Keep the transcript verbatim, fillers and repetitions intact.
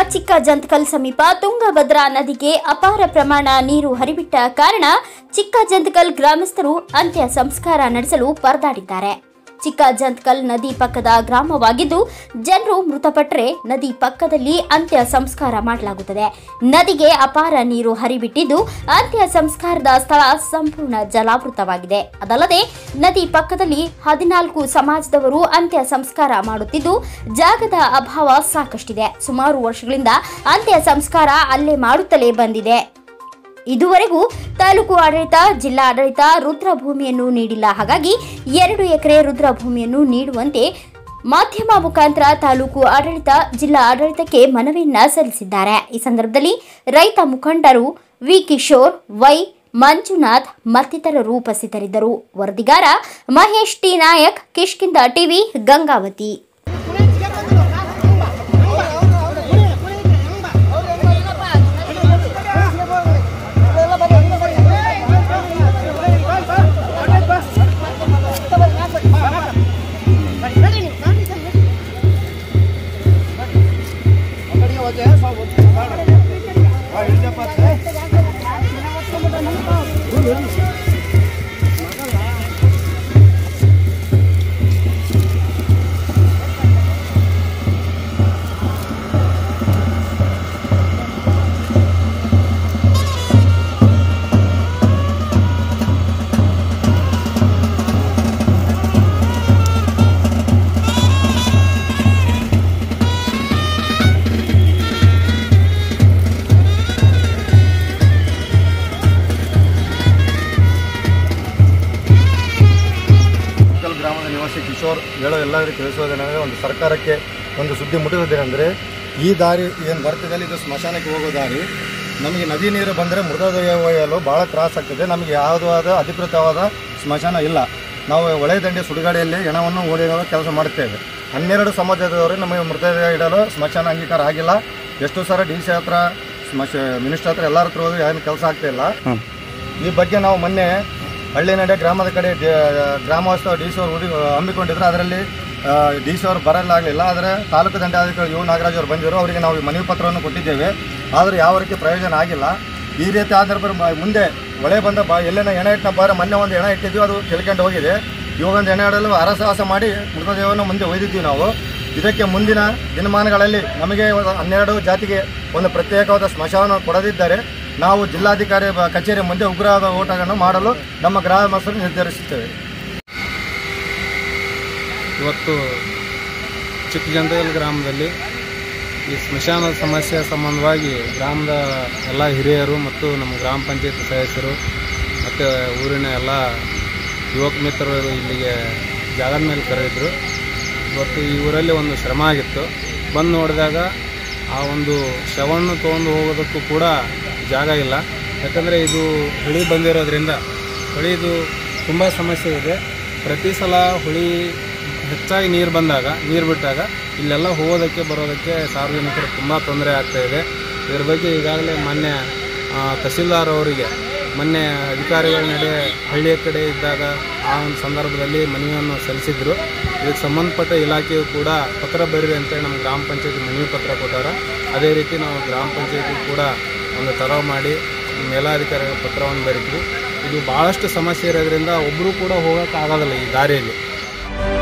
ಚಿಕ್ಕಜಂತಕಲ್ ಸಮೀಪ ತುಂಗಭದ್ರಾ ನದಿಗೆ ಅಪಾರ ಪ್ರಮಾಣ ನೀರು ಹರಿಬಿಟ್ಟ ಕಾರಣ ಚಿಕ್ಕಜಂತಕಲ್ ಗ್ರಾಮಸ್ಥರು ಅಂತ್ಯ ಸಂಸ್ಕಾರ ನಡೆಸಲು ಪರದಾಡಿದ್ದಾರೆ. ಚಿಕ್ಕಜಂತಕಲ್ ನದಿ ಪಕ್ಕದ ಗ್ರಾಮವಾಗಿದ್ದು ಜನರು ಮೃತಪಟ್ಟರೆ ನದಿ ಪಕ್ಕದಲ್ಲಿ ಅಂತ್ಯ ಸಂಸ್ಕಾರ ಮಾಡಲಾಗುತ್ತದೆ. ನದಿಗೆ ಅಪಾರ ನೀರು ಹರಿಬಿಟ್ಟಿದ್ದು ಅಂತ್ಯ ಸಂಸ್ಕಾರದ ಸ್ಥಳ ಸಂಪೂರ್ಣ ಜಲಾವೃತವಾಗಿದೆ. ಅದಲ್ಲದೆ ನದಿ ಪಕ್ಕದಲ್ಲಿ ಹದಿನಾಲ್ಕು ಸಮಾಜದವರು ಅಂತ್ಯ ಸಂಸ್ಕಾರ ಮಾಡುತ್ತಿದ್ದು ಜಾಗದ ಅಭಾವ ಸಾಕಷ್ಟಿದೆ. ಸುಮಾರು ವರ್ಷಗಳಿಂದ ಅಂತ್ಯ ಸಂಸ್ಕಾರ ಅಲ್ಲೇ ಮಾಡುತ್ತಲೇ ಬಂದಿದೆ. ಇದುವರೆಗೂ ತಾಲೂಕು ಆಡಳಿತ, ಜಿಲ್ಲಾ ಆಡಳಿತ ರುದ್ರಭೂಮಿಯನ್ನು ನೀಡಿಲ್ಲ. ಹಾಗಾಗಿ ಎರಡು ಎಕರೆ ರುದ್ರಭೂಮಿಯನ್ನು ನೀಡುವಂತೆ ಮಾಧ್ಯಮ ಮುಖಾಂತರ ತಾಲೂಕು ಆಡಳಿತ, ಜಿಲ್ಲಾ ಆಡಳಿತಕ್ಕೆ ಮನವಿಯನ್ನ ಸಲ್ಲಿಸಿದ್ದಾರೆ. ಈ ಸಂದರ್ಭದಲ್ಲಿ ರೈತ ಮುಖಂಡರು ವಿ ಕಿಶೋರ್, ವೈ ಮಂಜುನಾಥ್ ಮತ್ತಿತರರು ಉಪಸ್ಥಿತರಿದ್ದರು. ವರದಿಗಾರ ಮಹೇಶ್ ಟಿ ನಾಯಕ್, ಕಿಷ್ಕಿಂಧ ಟಿವಿ, ಗಂಗಾವತಿ. ಗ್ರಾಮದ ನಿವಾಸಿ ಕಿಶೋರ್ ಹೇಳೋ ಎಲ್ಲರಿಗೂ ತಿಳಿಸೋದೇನೆಂದರೆ, ಒಂದು ಸರ್ಕಾರಕ್ಕೆ ಒಂದು ಸುದ್ದಿ ಮುಟ್ಟಿರೋದೇನೆಂದರೆ, ಈ ದಾರಿ ಏನು ಬರ್ತಿದೆ ಇದು ಸ್ಮಶಾನಕ್ಕೆ ಹೋಗೋ ದಾರಿ. ನಮಗೆ ನದಿ ನೀರು ಬಂದರೆ ಮೃತದೇಹ ಒಯ್ಯಲು ಭಾಳ ತ್ರಾಸಾಗ್ತದೆ. ನಮಗೆ ಯಾವುದಾದ ಅಧಿಕೃತವಾದ ಸ್ಮಶಾನ ಇಲ್ಲ. ನಾವು ಹೊಳೆ ದಂಡೆ ಸುಡುಗಾಡಿಯಲ್ಲಿ ಹೆಣವನ್ನು ಓಡಿರೋ ಕೆಲಸ ಮಾಡುತ್ತೇವೆ. ಹನ್ನೆರಡು ಸಮಾಜದವರು ನಮಗೆ ಮೃತದೇಹ ಇಡಲು ಸ್ಮಶಾನ ಅಂಗೀಕಾರ ಆಗಿಲ್ಲ. ಎಷ್ಟು ಸಲ ಡಿ ಸಿ ಹತ್ರ, ಸ್ಮಶ ಮಿನಿಸ್ಟರ್ ಹತ್ರ ಎಲ್ಲರ ಹತ್ರ ಹೋಗಿ ಏನು ಕೆಲಸ ಆಗ್ತಾಯಿಲ್ಲ. ಈ ಬಗ್ಗೆ ನಾವು ಮೊನ್ನೆ ಹಳ್ಳಿನಡೆ ಗ್ರಾಮದ ಕಡೆ ಗ್ರಾಮೋತ್ಸವ ಡಿ ಸಿ ಅವರು ಹುಡಿ ಹಮ್ಮಿಕೊಂಡಿದ್ರು. ಅದರಲ್ಲಿ ಡಿ ಸಿ ಅವರು ಬರಲಾಗಲಿಲ್ಲ. ಆದರೆ ತಾಲೂಕು ದಂಡಾಧಿಕಾರಿ ಯು ನಾಗರಾಜ್ ಅವರು ಬಂದಿದ್ದರು. ಅವರಿಗೆ ನಾವು ಮನವಿ ಪತ್ರವನ್ನು ಕೊಟ್ಟಿದ್ದೇವೆ. ಆದರೆ ಯಾವ ರೀತಿ ಪ್ರಯೋಜನ ಆಗಿಲ್ಲ. ಈ ರೀತಿ ಆದ್ರೆ ಮುಂದೆ ಹೊಳೆ ಬಂದ ಬಾ ಎಲ್ಲೇನೋ ಹೆಣ ಇಟ್ಟಿನ ಬಾರ ಮೊನ್ನೆ ಒಂದು ಹೆಣ ಇಟ್ಟಿದ್ವಿ, ಅದು ತಿಳ್ಕೊಂಡು ಹೋಗಿದೆ. ಇವಾಗೊಂದು ಹೆಣ ಇಡಲು ಅರಸಾಹಸ ಮಾಡಿ ಮೃತದೇಹವನ್ನು ಮುಂದೆ ಒಯ್ದಿದ್ದೀವಿ ನಾವು. ಇದಕ್ಕೆ ಮುಂದಿನ ದಿನಮಾನಗಳಲ್ಲಿ ನಮಗೆ ಹನ್ನೆರಡು ಜಾತಿಗೆ ಒಂದು ಪ್ರತ್ಯೇಕವಾದ ಸ್ಮಶಾನ ಕೊಡದಿದ್ದರೆ ನಾವು ಜಿಲ್ಲಾಧಿಕಾರಿ ಕಚೇರಿ ಮುಂದೆ ಉಗ್ರವಾದ ಹೋರಾಟವನ್ನು ಮಾಡಲು ನಮ್ಮ ಗ್ರಾಮಸ್ಥರು ನಿರ್ಧರಿಸುತ್ತೇವೆ. ಇವತ್ತು ಚಿಕ್ಕಜಂತಕಲ್ ಗ್ರಾಮದಲ್ಲಿ ಈ ಸ್ಮಶಾನದ ಸಮಸ್ಯೆ ಸಂಬಂಧವಾಗಿ ಗ್ರಾಮದ ಎಲ್ಲ ಹಿರಿಯರು ಮತ್ತು ನಮ್ಮ ಗ್ರಾಮ ಪಂಚಾಯತ್ ಸದಸ್ಯರು ಮತ್ತು ಊರಿನ ಎಲ್ಲ ಯುವಕ ಮಿತ್ರರು ಇಲ್ಲಿಗೆ ಜಾಗದ ಮೇಲೆ ಕರೆದಿದ್ದರು. ಇವತ್ತು ಈ ಊರಲ್ಲಿ ಒಂದು ಶ್ರಮ ಆಗಿತ್ತು. ಬಂದು ನೋಡಿದಾಗ ಆ ಒಂದು ಶವವನ್ನು ತೊಗೊಂಡು ಹೋಗೋದಕ್ಕೂ ಕೂಡ ಜಾಗ ಇಲ್ಲ. ಯಾಕಂದರೆ ಇದು ಹುಳಿ ಬಂದಿರೋದ್ರಿಂದ ಹುಳಿದು ತುಂಬ ಸಮಸ್ಯೆ ಇದೆ. ಪ್ರತಿ ಸಲ ಹುಳಿ ಹೆಚ್ಚಾಗಿ ನೀರು ಬಂದಾಗ, ನೀರು ಬಿಟ್ಟಾಗ ಇಲ್ಲೆಲ್ಲ ಹೋಗೋದಕ್ಕೆ ಬರೋದಕ್ಕೆ ಸಾರ್ವಜನಿಕರು ತುಂಬ ತೊಂದರೆ ಆಗ್ತಾಯಿದೆ. ಇದರ ಬಗ್ಗೆ ಈಗಾಗಲೇ ಮೊನ್ನೆ ತಹಸೀಲ್ದಾರ್ ಅವರಿಗೆ ಮೊನ್ನೆ ಅಧಿಕಾರಿಗಳ ನಡೆ ಹಳ್ಳಿಯ ಕಡೆ ಇದ್ದಾಗ ಆ ಒಂದು ಸಂದರ್ಭದಲ್ಲಿ ಮನವಿಯನ್ನು ಸಲ್ಲಿಸಿದ್ರು. ಇದಕ್ಕೆ ಸಂಬಂಧಪಟ್ಟ ಇಲಾಖೆಯು ಕೂಡ ಪತ್ರ ಬರೀರಿ ಅಂತೇಳಿ ನಮ್ಮ ಗ್ರಾಮ ಪಂಚಾಯತಿ ಮನವಿ ಪತ್ರ ಕೊಟ್ಟಾರ. ಅದೇ ರೀತಿ ನಾವು ಗ್ರಾಮ ಪಂಚಾಯತಿ ಕೂಡ ಒಂದು ತರವು ಮಾಡಿ ಮೇಲಾಧಿಕಾರಿಗಳ ಪತ್ರವನ್ನು ಬರೀತೀವಿ. ಇದು ಭಾಳಷ್ಟು ಸಮಸ್ಯೆ ಇರೋದ್ರಿಂದ ಒಬ್ಬರು ಕೂಡ ಹೋಗೋಕ್ಕಾಗೋದಿಲ್ಲ ಈ ದಾರಿಯಲ್ಲಿ.